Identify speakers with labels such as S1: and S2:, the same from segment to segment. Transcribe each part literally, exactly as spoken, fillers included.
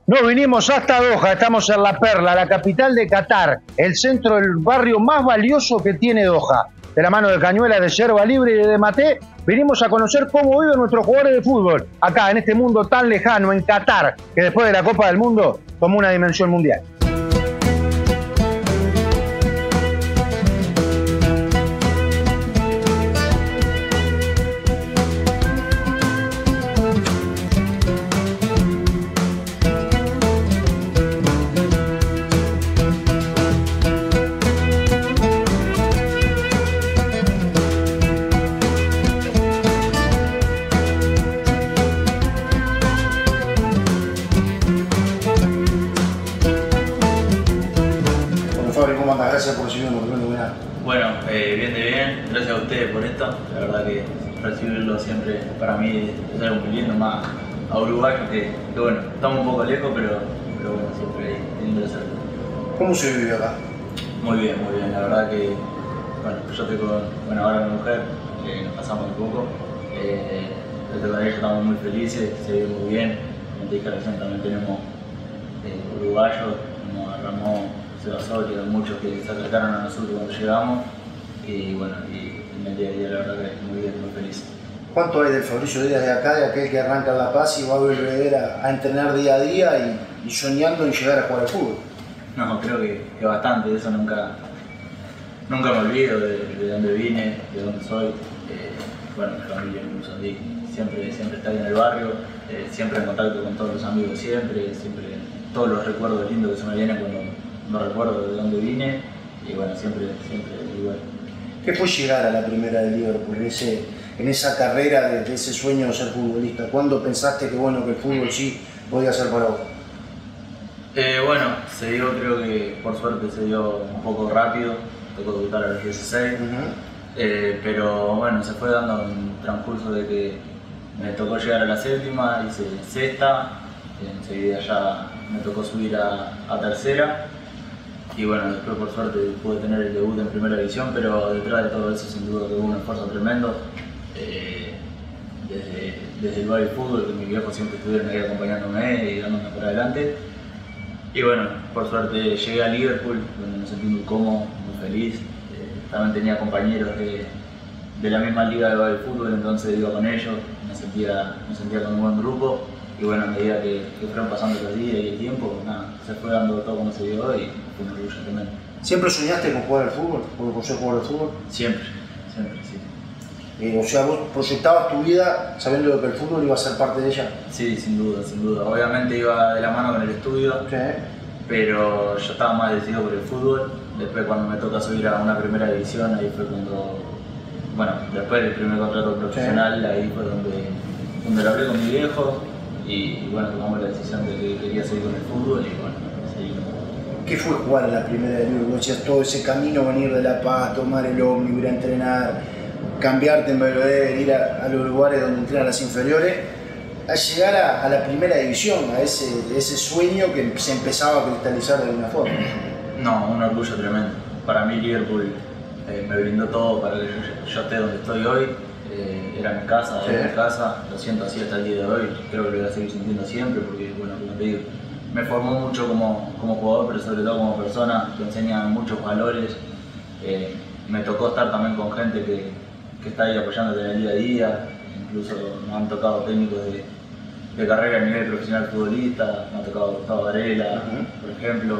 S1: Nos vinimos hasta Doha, estamos en La Perla, la capital de Qatar, el centro del barrio más valioso que tiene Doha. De la mano de Cañuelas, de Yerba Libre y de Maté, venimos a conocer cómo viven nuestros jugadores de fútbol, acá en este mundo tan lejano, en Qatar, que después de la Copa del Mundo tomó una dimensión mundial.
S2: Gracias por recibirnos, tremendo homenaje.
S3: Bueno, eh, bien de bien, gracias a ustedes por esto. La verdad que recibirlo siempre para mí es algo muy lindo, más a Uruguay, que, que bueno, estamos un poco lejos, pero, pero bueno, siempre es lindo de hacerlo.
S2: ¿Cómo se vive acá?
S3: Muy bien, muy bien, la verdad que bueno, yo estoy con, bueno, ahora mi mujer, eh, nos pasamos un poco, eh, estoy con ella, estamos muy felices, se vive muy bien. Como te dije recién, también tenemos eh, uruguayos, como a Ramón, Osorio, muchos que se acercaron a nosotros cuando llegamos y bueno, y en el día a día la verdad que muy bien, muy feliz.
S2: ¿Cuánto hay del Fabricio Díaz de acá, de aquel que arranca en La Paz y va a volver a, a entrenar día a día y, y soñando en llegar a jugar al fútbol?
S3: No, creo que, que bastante, de eso nunca, nunca me olvido de, de dónde vine, de dónde soy. Eh, bueno, mi familia incluso siempre, siempre está ahí en el barrio, eh, siempre en contacto con todos los amigos, siempre, siempre todos los recuerdos lindos que se me vienen cuando no recuerdo de dónde vine y bueno, siempre, siempre igual.
S2: ¿Qué fue llegar a la primera de Liverpool, en, ese, en esa carrera de, de ese sueño de ser futbolista? ¿Cuándo pensaste que bueno, que el fútbol sí podía ser para vos?
S3: Eh, bueno, se dio, creo que por suerte se dio un poco rápido, tocó debutar a los dieciséis, uh-huh. eh, pero bueno, se fue dando un transcurso de que me tocó llegar a la séptima, hice sexta, enseguida ya me tocó subir a, a tercera. Y bueno, después por suerte pude tener el debut en primera división, pero detrás de todo eso sin duda que hubo un esfuerzo tremendo. Eh, desde, desde el baile fútbol, que mis viejos siempre estuvieron ahí acompañándome y dándome por adelante. Y bueno, por suerte llegué a Liverpool, donde me sentí muy cómodo, muy feliz. Eh, también tenía compañeros de, de la misma liga de baile fútbol, entonces iba con ellos, me sentía, me sentía con un buen grupo. Y bueno, a medida que, que fueron pasando los días y el tiempo, nada, se fue dando todo como se dio y fue un orgullo tremendo.
S2: ¿Siempre soñaste con jugar al fútbol? ¿Con ser jugador de fútbol?
S3: Siempre, siempre, sí.
S2: Eh, o sea, vos proyectabas tu vida sabiendo que el fútbol iba a ser parte de ella.
S3: Sí, sin duda, sin duda. Obviamente iba de la mano con el estudio, sí. Pero yo estaba más decidido por el fútbol. Después cuando me toca subir a una primera división, ahí fue cuando, bueno, después del primer contrato profesional, sí. Ahí fue donde, donde lo hablé con mi viejo. Y bueno, tomamos la decisión de que quería seguir con el fútbol y bueno, seguimos.
S2: ¿Qué fue jugar en la primera de Liverpool? Decías todo ese camino, venir de La Paz, tomar el ómnibus, ir a entrenar, cambiarte en Belvedere, ir a, a los lugares donde entrenan las inferiores, a llegar a, a la primera división, a ese, ese sueño que se empezaba a cristalizar de alguna forma.
S3: No, un orgullo tremendo. Para mí Liverpool eh, me brindó todo para que yo, yo esté donde estoy hoy. Eh, era mi casa, sí. Era mi casa, lo siento así hasta el día de hoy, creo que lo voy a seguir sintiendo siempre porque, bueno, como te digo, me formó mucho como, como jugador, pero sobre todo como persona, te enseña muchos valores. Eh, me tocó estar también con gente que, que está ahí apoyándote en el día a día, incluso me han tocado técnicos de, de carrera a nivel profesional futbolista, me ha tocado Gustavo Varela, uh-huh. por ejemplo.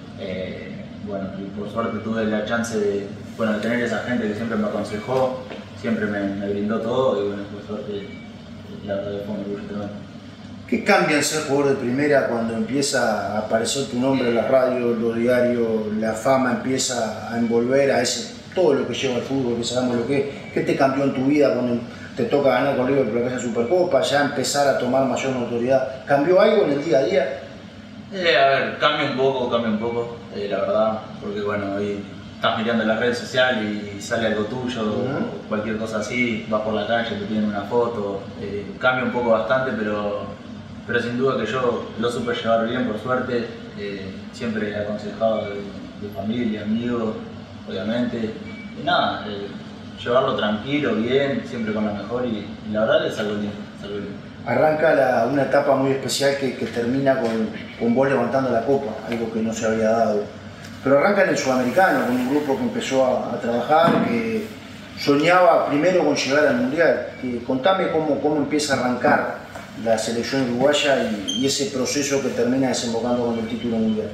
S3: Eh, bueno, y por suerte tuve la chance de, bueno, de tener esa gente que siempre me aconsejó. Siempre me, me brindó todo y bueno, por suerte, la verdad que fue un orgullo tremendo.
S2: ¿Qué cambia en ser jugador de primera cuando empieza a aparecer tu nombre en la radio, los diarios, la fama empieza a envolver a ese, todo lo que lleva el fútbol, que sabemos lo que es? ¿Qué te cambió en tu vida cuando te toca ganar con River por la casa Supercopa, ya empezar a tomar mayor notoriedad? ¿Cambió algo en el día a día?
S3: Eh, a ver, cambia un poco, cambia un poco, eh, la verdad, porque bueno, hoy estás mirando las redes sociales y sale algo tuyo, uh-huh. o cualquier cosa así, vas por la calle, te piden una foto, eh, cambia un poco bastante, pero, pero sin duda que yo lo supe llevar bien, por suerte, eh, siempre aconsejado de, de familia, amigos, obviamente, y nada, eh, llevarlo tranquilo, bien, siempre con lo mejor y, y la verdad es algo lindo, es algo lindo.
S2: Arranca la, una etapa muy especial que, que termina con, con vos levantando la copa, algo que no se había dado. Pero arranca en el Sudamericano, con un grupo que empezó a, a trabajar, que soñaba primero con llegar al Mundial. Que, contame cómo, cómo empieza a arrancar la selección uruguaya y, y ese proceso que termina desembocando con el título mundial.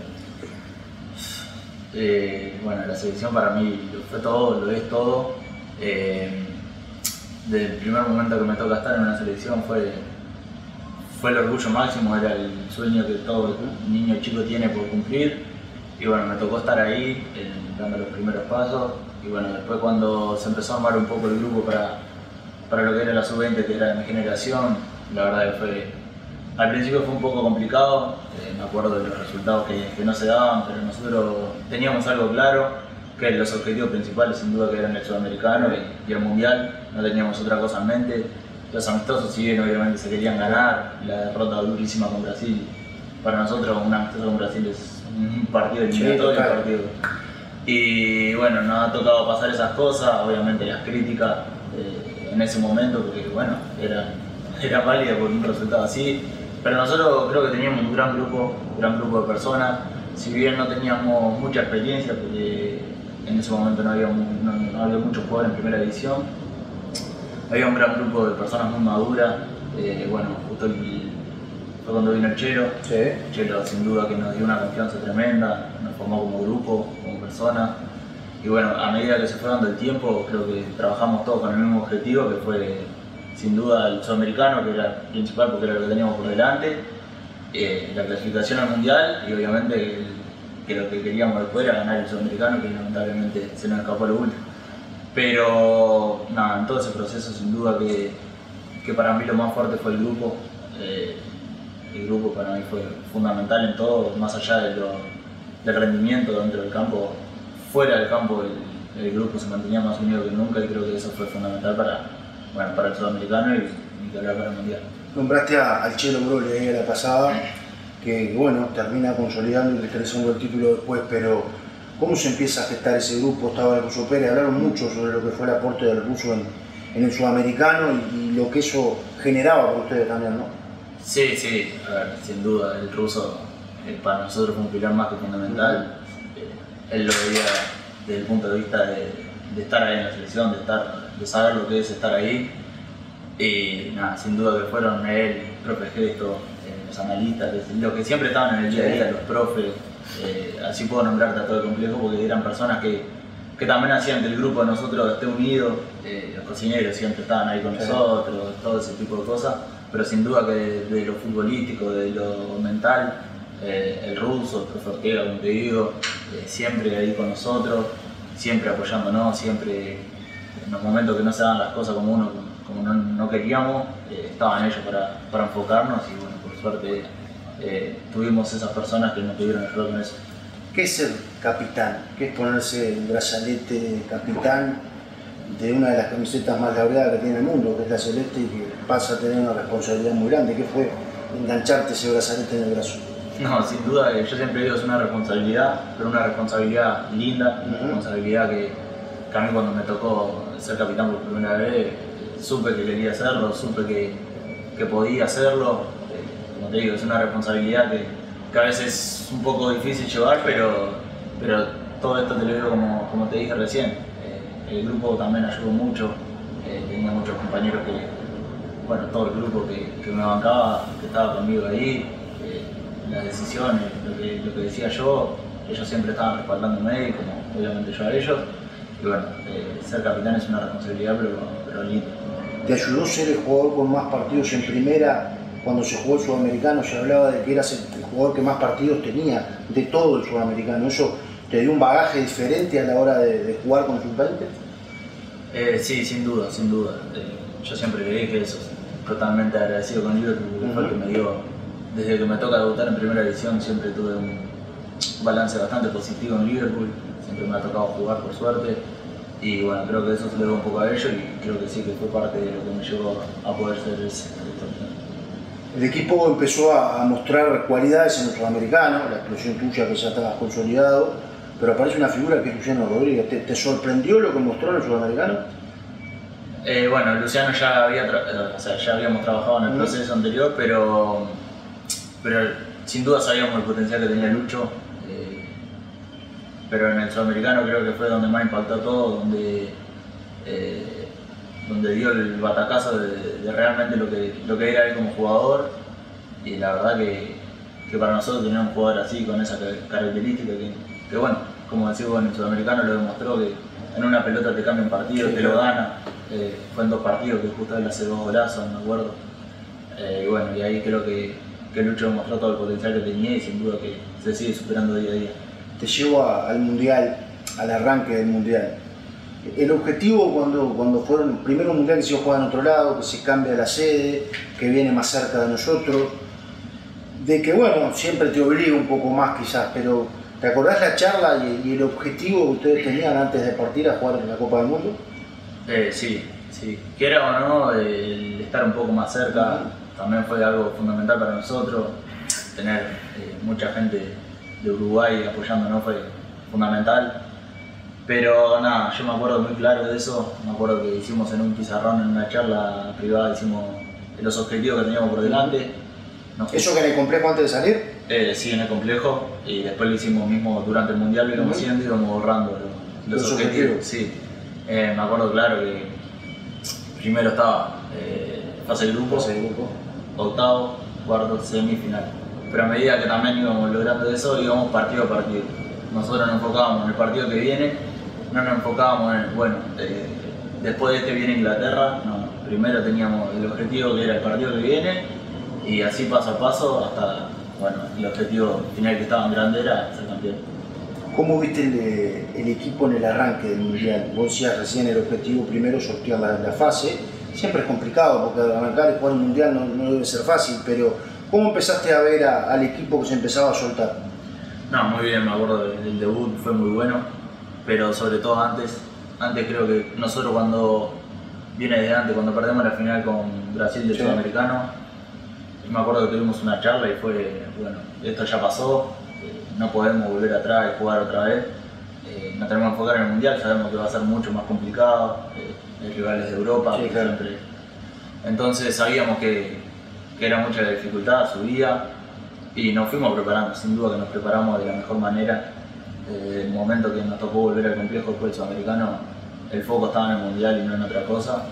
S3: Eh, bueno, la selección para mí lo fue todo, lo es todo. Eh, desde el primer momento que me toca estar en una selección fue, fue el orgullo máximo, era el sueño que todo niño chico tiene por cumplir. Y bueno, me tocó estar ahí, eh, dando los primeros pasos. Y bueno, después cuando se empezó a armar un poco el grupo para, para lo que era la sub veinte, que era de mi generación, la verdad que fue, al principio fue un poco complicado, eh, me acuerdo de los resultados que, que no se daban, pero nosotros teníamos algo claro, que los objetivos principales sin duda que eran el sudamericano y, y el mundial, no teníamos otra cosa en mente. Los amistosos, si bien obviamente se querían ganar, la derrota durísima con Brasil, para nosotros un amistoso con Brasil es un partido eliminatorio, sí, un partido. Y bueno, nos ha tocado pasar esas cosas, obviamente las críticas eh, en ese momento, porque bueno, era era válida por un resultado así, pero nosotros creo que teníamos un gran grupo, un gran grupo de personas, si bien no teníamos mucha experiencia, porque en ese momento no había, no, no había muchos jugadores en primera división, había un gran grupo de personas muy maduras, eh, bueno, justo el, fue cuando vino el Chelo,
S2: sí.
S3: El Chelo sin duda que nos dio una confianza tremenda, nos formó como grupo, como personas, y bueno, a medida que se fue dando el tiempo, creo que trabajamos todos con el mismo objetivo, que fue sin duda el sudamericano, que era principal porque era lo que teníamos por delante, eh, la clasificación al mundial y obviamente el, que lo que queríamos después era ganar el sudamericano, que lamentablemente se nos escapó lo último. Pero nada, en todo ese proceso sin duda que, que para mí lo más fuerte fue el grupo. Eh, el grupo para mí fue fundamental en todo, más allá de lo, del rendimiento dentro del campo, fuera del campo el, el grupo se mantenía más unido que nunca y creo que eso fue fundamental para Bueno, para el sudamericano y, y para el mundial.
S2: Nombraste a, al Chelo Broglie ahí a la pasada, que bueno, termina consolidando y regresando el título después, pero ¿cómo se empieza a gestar ese grupo? Estaba el Ruso Pérez, hablaron mucho sobre lo que fue el aporte del ruso en, en el sudamericano y, y lo que eso generaba para ustedes también, ¿no?
S3: Sí, sí, a ver, sin duda, el ruso eh, para nosotros fue un pilar más que fundamental. Eh, él lo veía desde el punto de vista de, de estar ahí en la selección, de estar de saber lo que es estar ahí. Y nada, sin duda que fueron él, el profe Gesto, eh, los analistas, los que siempre estaban en el día a día, los profes, eh, así puedo nombrarte a todo el complejo porque eran personas que, que también hacían que el grupo de nosotros esté unido, eh, los cocineros siempre estaban ahí con sí. nosotros, todo ese tipo de cosas, pero sin duda que de, de lo futbolístico, de lo mental, eh, el ruso, el profe Ortega, como te digo, eh, siempre ahí con nosotros, siempre apoyándonos, siempre en los momentos que no se daban las cosas como uno como no, no queríamos, eh, estaban ellos para, para enfocarnos y bueno, por suerte eh, tuvimos esas personas que nos tuvieron el rol con eso.
S2: ¿Qué es ser capitán? ¿Qué es ponerse el brazalete de capitán de una de las camisetas más laureadas que tiene el mundo, que es la celeste, y que pasa a tener una responsabilidad muy grande? ¿Qué fue engancharte ese brazalete en el brazo?
S3: No, sin duda, yo siempre digo es una responsabilidad, pero una responsabilidad linda, una uh-huh. responsabilidad que, que a mí cuando me tocó ser capitán por primera vez, supe que quería hacerlo, supe que, que podía hacerlo. Eh, como te digo, es una responsabilidad que, que a veces es un poco difícil llevar, pero, pero todo esto te lo digo como, como te dije recién. Eh, el grupo también ayudó mucho, eh, tenía muchos compañeros que, bueno, todo el grupo que, que me bancaba, que estaba conmigo ahí, eh, las decisiones, lo que, lo que decía yo, ellos siempre estaban respaldándome, como obviamente yo a ellos. Y bueno, eh, ser capitán es una responsabilidad, pero, pero lindo.
S2: ¿Te ayudó ser el jugador con más partidos en primera? Cuando se jugó el sudamericano se hablaba de que eras el jugador que más partidos tenía de todo el sudamericano. ¿Eso te dio un bagaje diferente a la hora de, de jugar con sub veinte?
S3: Eh, sí, sin duda, sin duda. Eh, yo siempre le dije eso, totalmente agradecido con Liverpool, porque uh-huh. fue el que me dio, desde que me toca debutar en primera división, siempre tuve un balance bastante positivo en Liverpool, siempre me ha tocado jugar por suerte. Y bueno, creo que eso se le dio un poco a ellos y creo que sí que fue parte de lo que me llevó a poder ser ese director.
S2: El equipo empezó a mostrar cualidades en el sudamericano, la explosión tuya que ya estabas consolidado, pero aparece una figura que es Luciano Rodríguez. ¿Te, te sorprendió lo que mostró en el sudamericano?
S3: Eh, bueno, Luciano ya había, o sea, ya habíamos trabajado en el proceso anterior, pero, pero sin duda sabíamos el potencial que tenía Lucho. Eh, pero en el Sudamericano creo que fue donde más impactó todo, donde, eh, donde dio el batacazo de, de realmente lo que, lo que era él como jugador. Y la verdad que, que para nosotros tener un jugador así, con esa característica, que, que bueno, como decimos en el Sudamericano lo demostró, que en una pelota te cambia un partido, sí, te lo gana. Eh, fue en dos partidos que justo él hace dos golazos, me acuerdo. Eh, y bueno, y ahí creo que, que Lucho demostró todo el potencial que tenía y sin duda que se sigue superando día a día.
S2: Te llevo a, al Mundial, al arranque del Mundial. El objetivo cuando, cuando fueron, primero un Mundial que se juega en otro lado, que se cambia la sede, que viene más cerca de nosotros, de que bueno, siempre te obliga un poco más quizás, pero ¿te acordás la charla y, y el objetivo que ustedes tenían antes de partir a jugar en la Copa del Mundo?
S3: Eh, sí, sí. Quiera o no, el estar un poco más cerca uh-huh. también fue algo fundamental para nosotros. Tener eh, mucha gente de Uruguay apoyándonos fue fundamental. Pero nada, yo me acuerdo muy claro de eso. Me acuerdo que hicimos en un pizarrón, en una charla privada, hicimos los objetivos que teníamos por delante.
S2: Nos ¿Eso que en el complejo antes de salir?
S3: Eh, sí, en el complejo. Y después lo hicimos mismo durante el Mundial, lo íbamos uh-huh. haciendo y íbamos borrando los, los, los objetivos. objetivos. Sí. Eh, me acuerdo claro que primero estaba eh, fase de grupo, fase de grupo, octavo, cuarto, semifinal. Pero a medida que también íbamos logrando eso, íbamos partido a partido. Nosotros nos enfocábamos en el partido que viene, no nos enfocábamos en, bueno, eh, después de este viene Inglaterra, no, primero teníamos el objetivo que era el partido que viene y así paso a paso hasta, bueno, el objetivo final que estaba en grande era ser campeón.
S2: ¿Cómo viste el, el equipo en el arranque del Mundial? Vos decías recién el objetivo primero sortear la, la fase, siempre es complicado porque arrancar y jugar el Mundial no, no debe ser fácil, pero ¿cómo empezaste a ver a, al equipo que se empezaba a soltar?
S3: No, muy bien, me acuerdo del debut, fue muy bueno, pero sobre todo antes, antes creo que nosotros cuando, viene de antes, cuando perdemos la final con Brasil del sí. Sudamericano, me acuerdo que tuvimos una charla y fue, bueno, esto ya pasó, no podemos volver atrás y jugar otra vez, eh, nos tenemos que enfocar en el Mundial, sabemos que va a ser mucho más complicado, eh, hay rivales de Europa,
S2: sí, claro.
S3: siempre. Entonces sabíamos que, que era mucha la dificultad, subía, y nos fuimos preparando, sin duda que nos preparamos de la mejor manera. Eh, el momento que nos tocó volver al complejo después del Sudamericano, el foco estaba en el Mundial y no en otra cosa,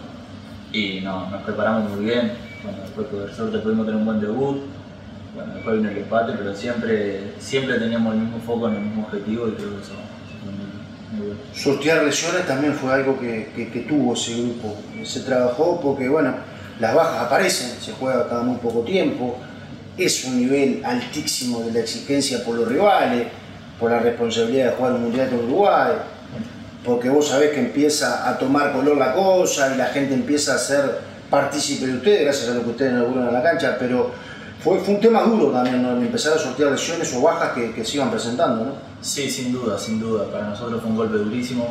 S3: y no, nos preparamos muy bien. Bueno, después por suerte pudimos tener un buen debut. Bueno, después vino el empate, pero siempre, siempre teníamos el mismo foco en el mismo objetivo y creo que eso fue muy, muy bueno.
S2: Sortear lesiones también fue algo que, que, que tuvo ese grupo. Se trabajó porque, bueno, las bajas aparecen, se juega cada muy poco tiempo, es un nivel altísimo de la exigencia por los rivales, por la responsabilidad de jugar un Mundial con Uruguay, porque vos sabés que empieza a tomar color la cosa y la gente empieza a ser partícipe de ustedes, gracias a lo que ustedes nos vuelven a la cancha, pero Fue, fue un tema duro también, ¿no? Empezar a sortear lesiones o bajas que, que se iban presentando, ¿no?
S3: Sí, sin duda, sin duda. Para nosotros fue un golpe durísimo.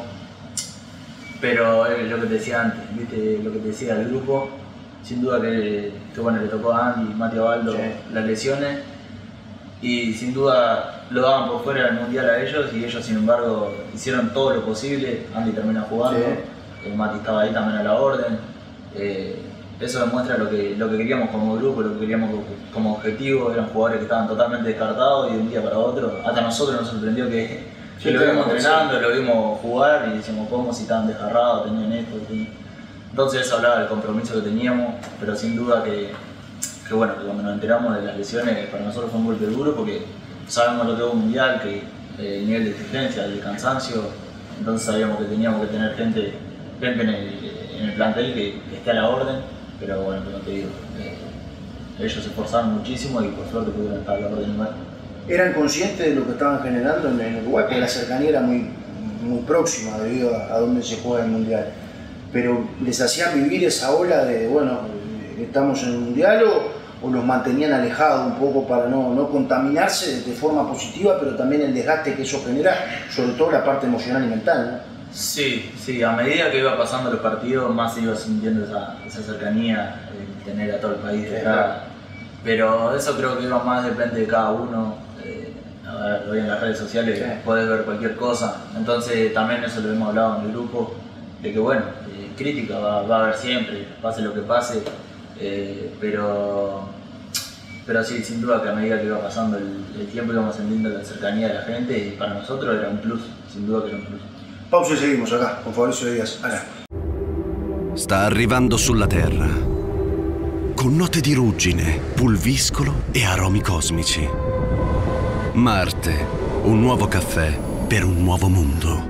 S3: Pero es lo que te decía antes, ¿viste? Lo que te decía del grupo. Sin duda que, que bueno, le tocó a Andy y Mati Abaldo sí. las lesiones. Y sin duda lo daban por fuera del Mundial a ellos y ellos, sin embargo, hicieron todo lo posible. Andy termina jugando, sí. Mati estaba ahí también a la orden. Eh, Eso demuestra lo que, lo que queríamos como grupo, lo que queríamos como objetivo. Eran jugadores que estaban totalmente descartados y de un día para otro, hasta a nosotros nos sorprendió que, que lo vimos entrenando, lo vimos jugar y decimos cómo si estaban desgarrados, tenían esto. Tenían... Entonces eso hablaba del compromiso que teníamos, pero sin duda que, que, bueno, que cuando nos enteramos de las lesiones para nosotros fue un golpe duro porque sabemos lo que es un mundial, que eh, el nivel de exigencia, el cansancio, entonces sabíamos que teníamos que tener gente, gente en, el, en el plantel que, que esté a la orden. Pero bueno, como te digo, eh, ellos se esforzaron muchísimo y por suerte pudieron estar a la orden igual.
S2: ¿Eran conscientes de lo que estaban generando en, en Uruguay? Porque la cercanía era muy, muy próxima debido a, a donde se juega el Mundial. Pero ¿les hacían vivir esa ola de, bueno, estamos en el Mundial o, o los mantenían alejados un poco para no, no contaminarse de, de forma positiva, pero también el desgaste que eso genera, sobre todo la parte emocional y mental, ¿no?
S3: Sí, sí, a medida que iba pasando los partidos más se iba sintiendo esa, esa cercanía, el tener a todo el país de acá. Pero eso creo que iba más, depende de cada uno. Eh, a ver, hoy en las redes sociales sí. Podés ver cualquier cosa, entonces también eso lo hemos hablado en el grupo. de que bueno, eh, crítica va, va a haber siempre, pase lo que pase, eh, pero, pero sí, sin duda que a medida que iba pasando el, el tiempo íbamos sintiendo la cercanía de la gente y para nosotros era un plus, sin duda que era un plus.
S2: Pausa e seguimos acá con Fabrizio Díaz. Allá.
S4: Sta arrivando sulla Terra, con note di ruggine, pulviscolo e aromi cosmici. Marte, un nuovo caffè per un nuovo mondo.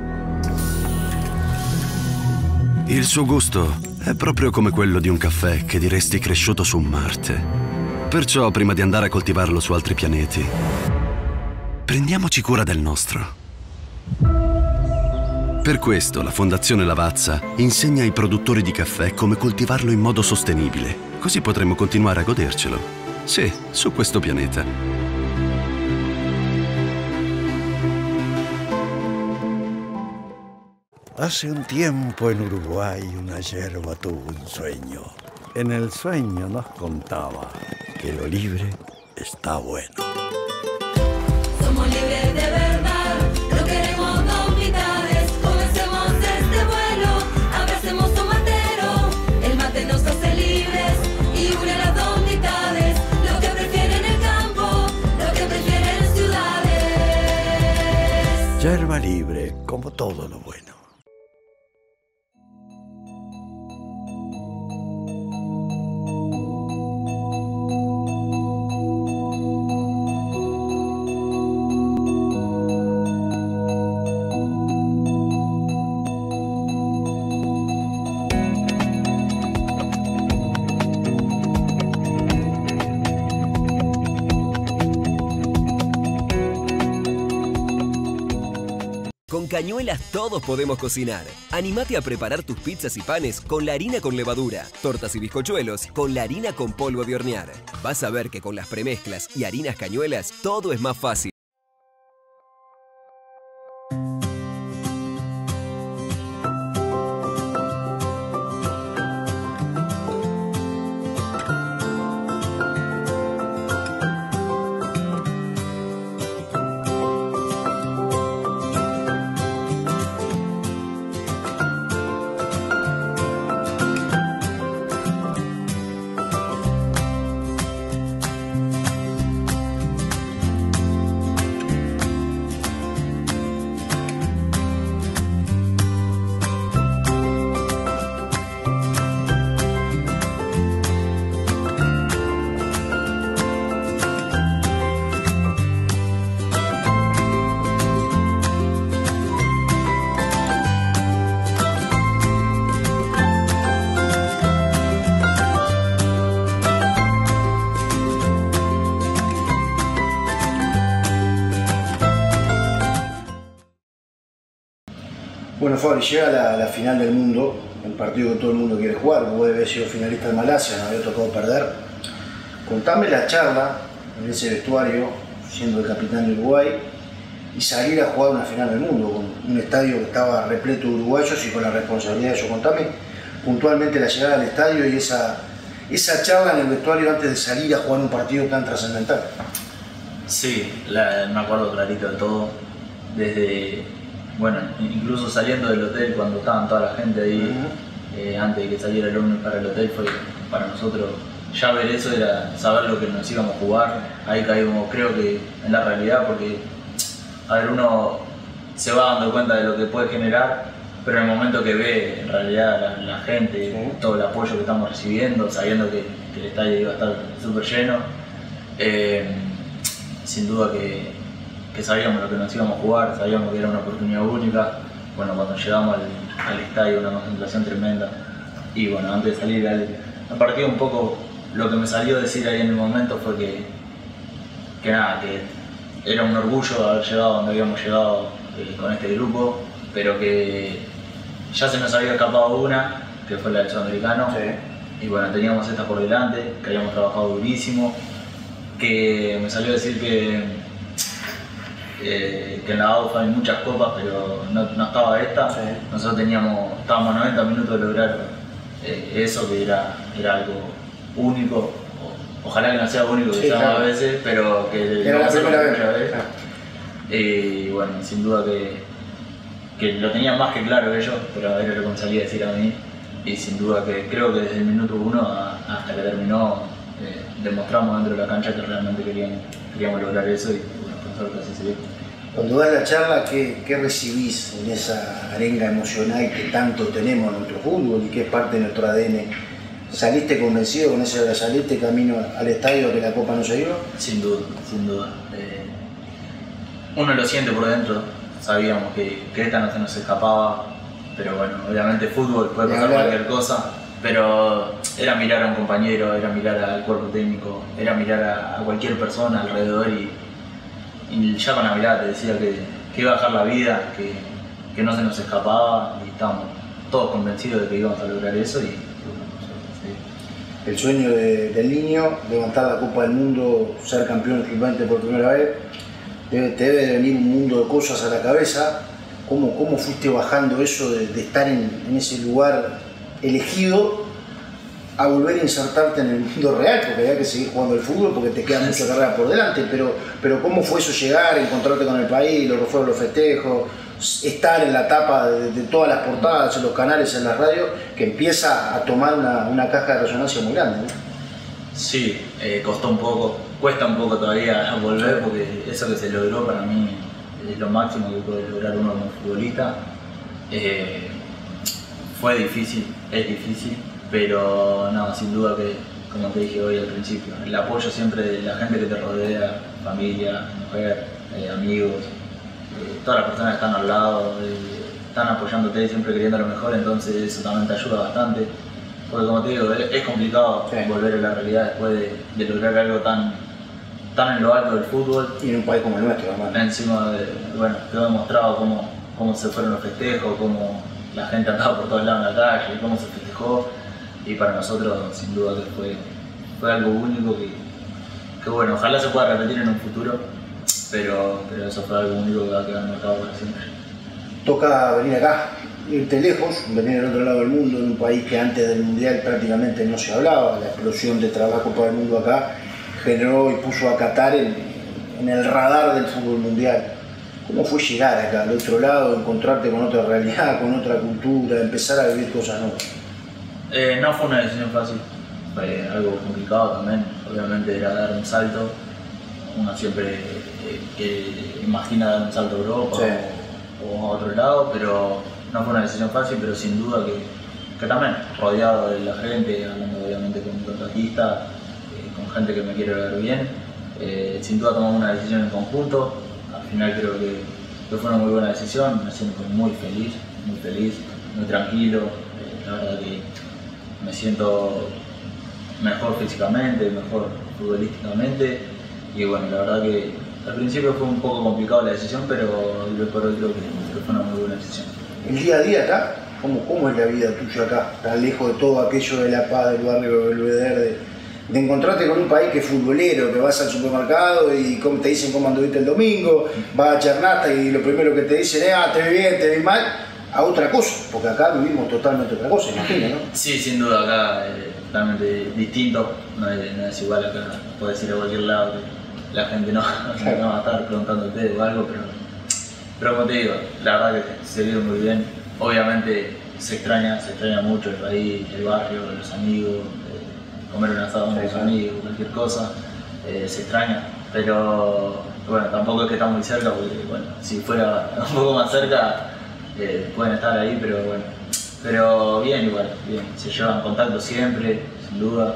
S4: Il suo gusto è proprio come quello di un caffè che diresti cresciuto su Marte. Perciò, prima di andare a coltivarlo su altri pianeti, prendiamoci cura del nostro. Per questo la Fondazione Lavazza insegna ai produttori di caffè come coltivarlo in modo sostenibile, così potremo continuare a godercelo. Sì, su questo pianeta.
S5: Hace un tiempo en Uruguay una yerba tuvo un sueño. En el sueño nos contaba que lo libre está bueno.
S6: Somos libres de verdad, no queremos dos mitades. Comencemos este vuelo, abracemos un matero. El mate nos hace libres y une las dos mitades. Lo que prefieren el campo, lo que prefieren ciudades.
S5: Yerba libre, como todo lo bueno.
S7: Con Cañuelas todos podemos cocinar. Anímate a preparar tus pizzas y panes con la harina con levadura, tortas y bizcochuelos con la harina con polvo de hornear. Vas a ver que con las premezclas y harinas Cañuelas todo es más fácil.
S2: Bueno, Fabri, llega la, la final del mundo, el partido que todo el mundo quiere jugar. Vos debes haber sido finalista de Malasia, nos había tocado perder. Contame la charla en ese vestuario, siendo el capitán de Uruguay, y salir a jugar una final del mundo, con un estadio que estaba repleto de uruguayos y con la responsabilidad de eso. Contame puntualmente la llegada al estadio y esa, esa charla en el vestuario antes de salir a jugar un partido tan trascendental.
S3: Sí, la, me acuerdo clarito de todo, desde... Bueno, incluso saliendo del hotel cuando estaban toda la gente ahí, uh-huh. eh, antes de que saliera el ómnibus para el hotel, fue para nosotros ya ver eso era saber lo que nos íbamos a jugar. Ahí caímos, creo que en la realidad, porque a ver, uno se va dando cuenta de lo que puede generar, pero en el momento que ve en realidad la, la gente, uh-huh. todo el apoyo que estamos recibiendo, sabiendo que, que el estadio iba a estar súper lleno, eh, sin duda que que sabíamos lo que nos íbamos a jugar, sabíamos que era una oportunidad única. Bueno, cuando llegamos al, al estadio, una concentración tremenda. Y bueno, antes de salir al, al partido, un poco lo que me salió a decir ahí en el momento fue que, que nada, que era un orgullo haber llegado donde habíamos llegado eh, con este grupo, pero que ya se nos había escapado una, que fue la del Sudamericano. Sí. Y bueno, teníamos esta por delante, que habíamos trabajado durísimo, que me salió a decir que Eh, que en la A U F hay muchas copas, pero no, no estaba esta. Sí. Nosotros teníamos, estábamos a noventa minutos de lograr eh, eso, que era, era algo único. O, ojalá que no sea único, que sí, sea claro. a veces, pero que
S2: era la primera vez. vez.
S3: Ah. Y bueno, sin duda que, que lo tenían más que claro ellos, pero era lo que me salía a decir a mí. Y sin duda que creo que desde el minuto uno a, hasta que terminó, eh, demostramos dentro de la cancha que realmente queríamos, queríamos lograr eso y bueno, por suerte así se dio.
S2: Cuando das la charla, ¿qué, ¿qué recibís en esa arenga emocional que tanto tenemos en nuestro fútbol y que es parte de nuestro A D N? ¿Saliste convencido con ese saliste camino al estadio que la Copa no se iba?
S3: Sin duda, sin duda. Eh, uno lo siente por dentro, sabíamos que, que esta no se nos escapaba, pero bueno, obviamente fútbol puede pasar cualquier cosa, pero era mirar a un compañero, era mirar al cuerpo técnico, era mirar a, a cualquier persona alrededor y Y ya con la mirada te decía que, que iba a dejar la vida, que, que no se nos escapaba y estábamos todos convencidos de que íbamos a lograr eso. Y, bueno, sí.
S2: El sueño de, del niño, levantar la Copa del Mundo, ser campeón sub veinte por primera vez, debe, te debe de venir un mundo de cosas a la cabeza. ¿Cómo, cómo fuiste bajando eso de, de estar en, en ese lugar elegido a volver a insertarte en el mundo real, porque había que seguir jugando el fútbol porque te queda mucha carrera por delante, pero, pero ¿cómo fue eso llegar, encontrarte con el país, lo que fueron los festejos, estar en la tapa de, de todas las portadas, en los canales, en la radio, que empieza a tomar una, una caja de resonancia muy grande, ¿no?
S3: Sí, eh, costó un poco, cuesta un poco todavía volver porque eso que se logró para mí es lo máximo que puede lograr uno como futbolista. Eh, fue difícil, es difícil. Pero no, sin duda que, como te dije hoy al principio, el apoyo siempre de la gente que te rodea, familia, mujer, eh, amigos, eh, todas las personas que están al lado, eh, están apoyándote y siempre queriendo lo mejor, entonces eso también te ayuda bastante. Porque como te digo, es, es complicado sí. volver a la realidad después de, de lograr algo tan, tan en lo alto del fútbol.
S2: Y en un país como el nuestro, hermano.
S3: Encima, de, bueno, te he demostrado cómo, cómo se fueron los festejos, cómo la gente andaba por todos lados en la calle, cómo se festejó. Y para nosotros, sin duda, que fue, fue algo único que, que, bueno, ojalá se pueda repetir en un futuro, pero, pero eso fue algo único que va a quedar marcado para siempre.
S2: Toca venir acá, irte lejos, venir al otro lado del mundo, en un país que antes del Mundial prácticamente no se hablaba. La explosión de trabajo para el mundo acá generó y puso a Qatar en, en el radar del fútbol mundial. ¿Cómo fue llegar acá, al otro lado, encontrarte con otra realidad, con otra cultura, empezar a vivir cosas nuevas?
S3: Eh, no fue una decisión fácil, fue algo complicado también, obviamente era dar un salto, uno siempre eh, que imagina dar un salto a Europa sí. o, o a otro lado, pero no fue una decisión fácil, pero sin duda que, que también rodeado de la gente, hablando obviamente con mi contratista, eh, con gente que me quiere ver bien, eh, sin duda tomamos una decisión en conjunto, al final creo que, que fue una muy buena decisión, me siento muy feliz, muy feliz, muy tranquilo, eh, la verdad que me siento mejor físicamente, mejor futbolísticamente y bueno, la verdad que al principio fue un poco complicado la decisión, pero luego por hoy creo que, que fue una muy buena decisión.
S2: El día a día acá, ¿cómo, cómo es la vida tuya acá? Tan lejos de todo aquello de La Paz, del barrio de Belvedere, de, de encontrarte con un país que es futbolero, que vas al supermercado y te dicen cómo anduviste el domingo, vas a Chernata y lo primero que te dicen es ah, te vi bien, te vi mal, a otra cosa, porque acá vivimos totalmente otra cosa, imagino, ¿no?
S3: Sí, sin duda acá eh, totalmente distinto, no es, no es igual acá, puedes ir a cualquier lado, que la gente no, claro. no va a estar preguntándote o algo, pero, pero como te digo, la verdad que se vive muy bien, obviamente se extraña, se extraña mucho el país, el barrio, los amigos, eh, comer un asado con los amigos, cualquier cosa, eh, se extraña, pero bueno, tampoco es que está muy cerca, porque bueno, si fuera un poco más cerca, Eh, pueden estar ahí, pero bueno, pero bien igual, bien, se llevan contacto siempre, sin duda,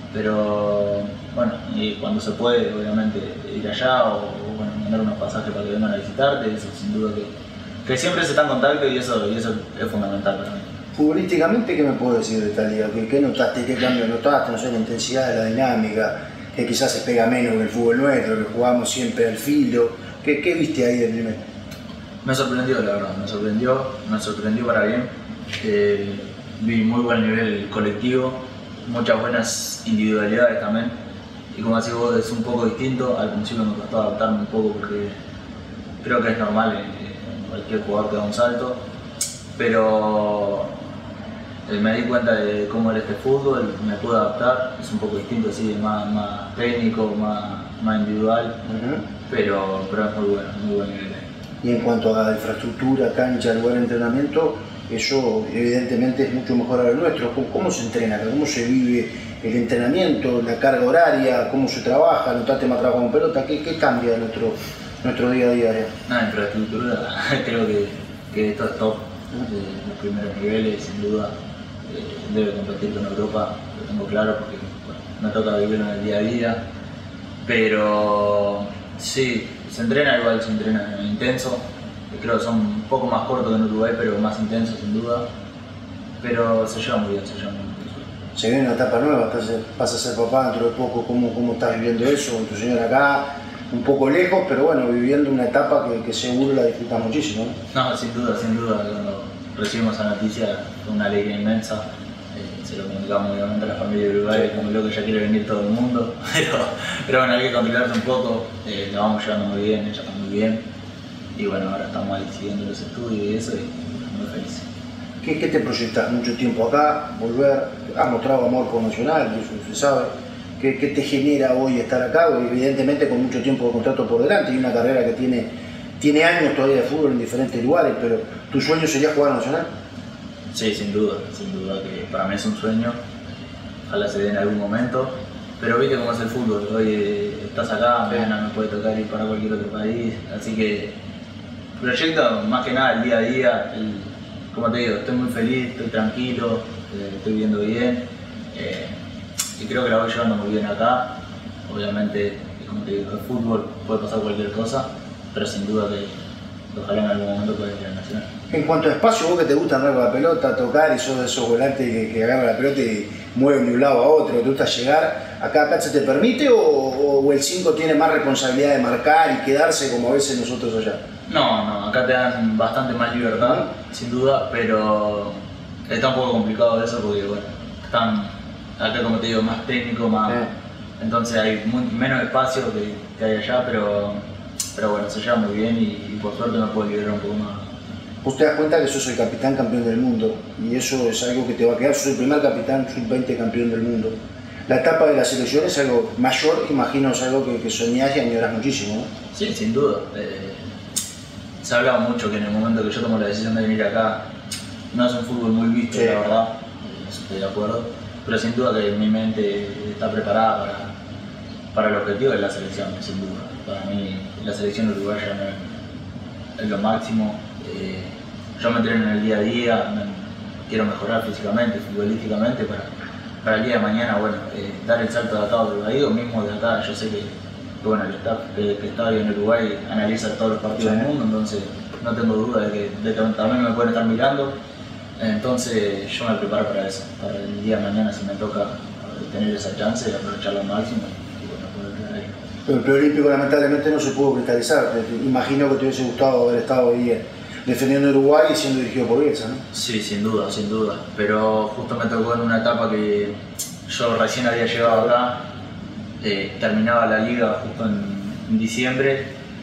S3: pero bueno, y cuando se puede, obviamente, ir allá o, o bueno, mandar unos pasajes para que vengan a visitarte, eso sin duda que, que siempre se está en contacto y eso, y eso es fundamental para mí.
S2: Futbolísticamente, ¿qué me puedo decir de esta liga? ¿Qué, qué notaste, qué cambio notaste? No sé, la intensidad, la dinámica, que quizás se pega menos que el fútbol nuestro, que jugamos siempre al filo, ¿qué, qué viste ahí de primero?
S3: Me sorprendió, la verdad, me sorprendió, me sorprendió para bien. Eh, vi muy buen nivel colectivo, muchas buenas individualidades también. Y como decís vos, es un poco distinto. Al principio me costó adaptarme un poco porque creo que es normal en cualquier jugador que da un salto. Pero eh, me di cuenta de cómo era este fútbol, me pude adaptar. Es un poco distinto, sí, más, más técnico, más, más individual. Uh-huh. pero, pero es muy bueno, muy buen nivel.
S2: y en cuanto a infraestructura, cancha, lugar de entrenamiento, eso evidentemente es mucho mejor a lo nuestro. ¿Cómo, cómo se entrena? ¿Cómo se vive el entrenamiento, la carga horaria? ¿Cómo se trabaja? ¿Notaste más trabajo con pelota? ¿Qué, qué cambia de nuestro, nuestro día a día?
S3: No, infraestructura, creo que, que esto es top. De los primeros niveles, sin duda, eh, debe competir con Europa, lo tengo claro porque bueno, me toca vivirlo en el día a día. Pero sí, se entrena igual, se entrena intenso. Creo que son un poco más cortos que en Uruguay, pero más intensos sin duda. Pero se lleva muy bien, se lleva muy bien.
S2: Se viene una etapa nueva, vas a ser papá dentro de poco. ¿Cómo, cómo estás viviendo eso con tu señora acá? Un poco lejos, pero bueno, viviendo una etapa que, que seguro la disfrutas muchísimo.
S3: No, sin duda, sin duda. Cuando recibimos esa noticia fue una alegría inmensa. Eh, se lo comunicamos obviamente a la familia de Uruguay, sí. Como loco ya quiere venir todo el mundo. Pero, pero bueno, hay que controlarse un poco. Eh, la vamos llevando muy bien, ella está muy bien. Y bueno, ahora estamos ahí siguiendo los estudios y eso, y muy feliz.
S2: ¿Qué, ¿Qué te proyectas? Mucho tiempo acá, volver, has mostrado amor por Nacional, y eso se sabe. ¿Qué, ¿Qué te genera hoy estar acá? Evidentemente con mucho tiempo de contrato por delante y una carrera que tiene, tiene años todavía de fútbol en diferentes lugares, pero ¿tu sueño sería jugar a Nacional?
S3: Sí, sin duda, sin duda que para mí es un sueño, ojalá se dé en algún momento, pero viste cómo es el fútbol, hoy estás acá, mañana me puede tocar ir para cualquier otro país, así que proyecto más que nada el día a día, el, como te digo, estoy muy feliz, estoy tranquilo, eh, estoy viviendo bien. Eh, Y creo que la voy llevando muy bien acá. Obviamente, como te digo, el fútbol puede pasar cualquier cosa, pero sin duda que ojalá en algún momento pueda ir a Nacional.
S2: En cuanto a espacio, vos que te gusta andar con la pelota, tocar y sos de esos volantes que, que agarran la pelota y mueven de un lado a otro, que te gusta llegar, ¿acá, acá se te permite o, o, o el cinco tiene más responsabilidad de marcar y quedarse como a veces nosotros allá?
S3: No, no, acá te dan bastante más libertad, sin duda, pero está un poco complicado eso porque, bueno, están acá, como te digo, más técnico, más, sí. Entonces hay muy, menos espacio que, que hay allá, pero, pero bueno, se lleva muy bien y, y por suerte me puedo liberar un poco más.
S2: Vos te das cuenta que sos el capitán campeón del mundo y eso es algo que te va a quedar, sos el primer capitán sub veinte campeón del mundo. La etapa de la selección es algo mayor, imagino, es algo que, que soñás y añorás muchísimo, ¿no?
S3: Sí, sin duda. Eh, se ha hablado mucho que en el momento que yo tomo la decisión de venir acá, no es un fútbol muy visto, sí. La verdad, eso estoy de acuerdo. Pero sin duda que mi mente está preparada para, para el objetivo de la selección, sin duda. Para mí la selección uruguaya no es, es lo máximo. Eh, yo me entreno en el día a día, me, quiero mejorar físicamente, futbolísticamente para, para el día de mañana, bueno, eh, dar el salto de acá a Uruguay o mismo de acá. Yo sé que, que bueno, el staff que, que está ahí en Uruguay analiza todos los partidos del mundo, entonces no tengo duda de que, de que también me pueden estar mirando. Entonces yo me preparo para eso, para el día de mañana si me toca tener esa chance de aprovecharlo al máximo y bueno, poder quedar ahí.
S2: Pero el preolímpico lamentablemente no se pudo cristalizar. Imagino que te hubiese gustado haber estado ahí defendiendo Uruguay y siendo dirigido por Bielsa, ¿no?
S3: Sí, sin duda, sin duda. Pero justo me tocó en una etapa que yo recién había llegado acá, eh, terminaba la liga justo en, en diciembre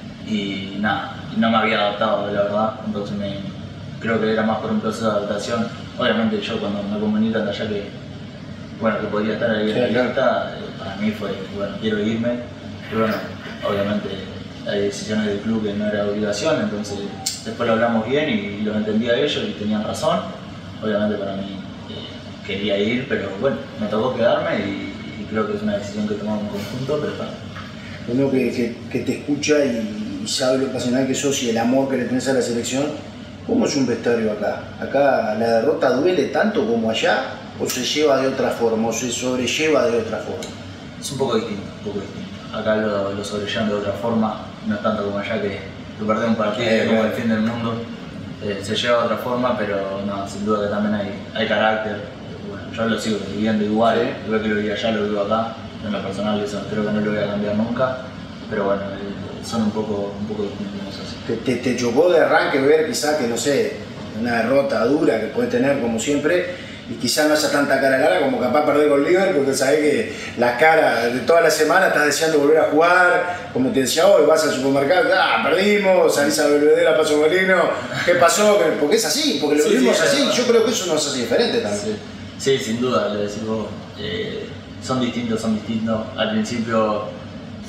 S3: y nada, no me había adaptado, la verdad, entonces me... Creo que era más por un proceso de adaptación. Obviamente yo cuando me comunican de allá que, bueno, que podía estar ahí en la lista, eh, para mí fue, bueno, quiero irme. Y bueno, obviamente hay decisiones del club que no era obligación, entonces después lo hablamos bien y lo entendí a ellos y tenían razón. Obviamente para mí eh, quería ir, pero bueno, me tocó quedarme y, y creo que es una decisión que tomamos en conjunto, pero está.
S2: Uno que, que, que te escucha y, y sabe lo pasional que sos y el amor que le tenés a la selección. ¿Cómo es un vestuario acá? ¿Acá la derrota duele tanto como allá o se lleva de otra forma o se sobrelleva de otra forma?
S3: Es un poco distinto, un poco distinto. Acá lo, lo sobrellevan de otra forma, no es tanto como allá que tú perdés un partido eh, como el fin del mundo. Eh, se lleva de otra forma, pero no, sin duda que también hay, hay carácter. Bueno, yo lo sigo viviendo igual, ¿eh? Igual que lo viví allá, lo vivo acá. En lo personal eso creo que no lo voy a cambiar nunca, pero bueno, eh, son un poco, un poco distintos.
S2: ¿Te, te, te chocó de arranque ver quizás que, no sé, una derrota dura que puedes tener como siempre y quizás no haya tanta cara larga como capaz perder con Liverpool, porque sabés que la cara de toda la semana estás deseando volver a jugar, como te decía hoy, vas al supermercado, ah, perdimos, salís a Belvedere, a Paso Molino, ¿qué pasó? Porque es así, porque lo sí, vivimos sí, así, yo creo que eso nos hace diferente también.
S3: Sí, sí, sin duda, lo decís vos, eh, son distintos, son distintos, al principio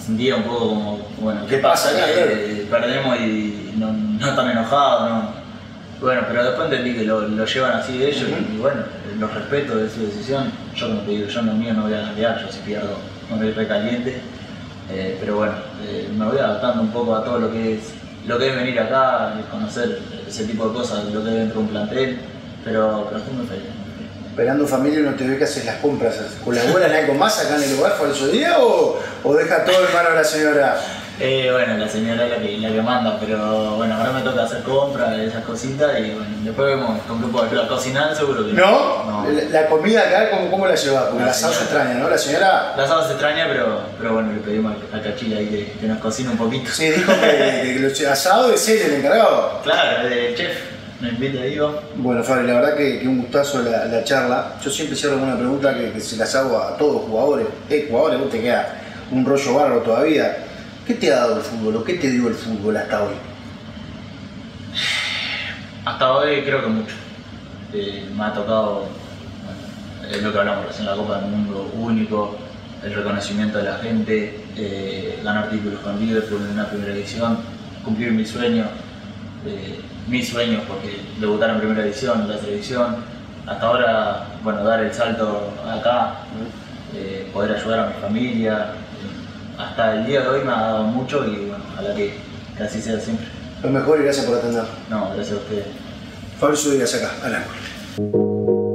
S3: sentía un poco como, bueno,
S2: ¿qué pasa acá?
S3: Eh, perdemos y no, no tan enojados, ¿no? Bueno, pero después entendí que lo, lo llevan así ellos uh-huh. y bueno, los respeto de su decisión. Yo como te digo, yo en lo mío no voy a cambiar, yo si pierdo no voy recaliente. Eh, pero bueno, eh, me voy adaptando un poco a todo lo que es lo que es venir acá, conocer ese tipo de cosas, lo que es dentro de un plantel, pero, pero estoy muy feliz.
S2: Esperando familia no te ve que haces las compras. ¿Colaboran algo más acá en el lugar por esos días o, o deja todo en mano a la señora?
S3: Eh, bueno, la señora es la que, la que manda, pero bueno, ahora me toca hacer compras, esas cositas y bueno, después vemos con qué puedo cocinar, seguro que
S2: no. ¿No? ¿La, la comida acá cómo, cómo la llevas? Porque la asado se extraña, ¿no? La señora...
S3: La asado se extraña, pero, pero bueno, le pedimos a Cachila ahí que, que nos cocine un poquito.
S2: Sí, dijo que, que, que los asado es él el encargado.
S3: Claro, el chef. Me invita ahí, ¿va?
S2: Bueno, Fabri, la verdad que, que un gustazo la, la charla. Yo siempre cierro con una pregunta que, que se las hago a todos los jugadores. Eh, jugadores, vos te queda un rollo bárbaro todavía. ¿Qué te ha dado el fútbol o qué te dio el fútbol hasta hoy?
S3: Hasta hoy creo que mucho. Eh, me ha tocado, bueno, es lo que hablamos recién, la Copa del Mundo único, el reconocimiento de la gente, eh, ganar títulos con Liverpool en una primera edición, cumplir mi sueño. Eh, mis sueños porque debutar en primera división, en tercera división, hasta ahora, bueno, dar el salto acá, eh, poder ayudar a mi familia, eh, hasta el día de hoy me ha dado mucho y bueno, ojalá que, que así sea siempre.
S2: Lo mejor y gracias por atender.
S3: No, gracias a ustedes.
S2: Fabri Zúñiga acá, al ángulo.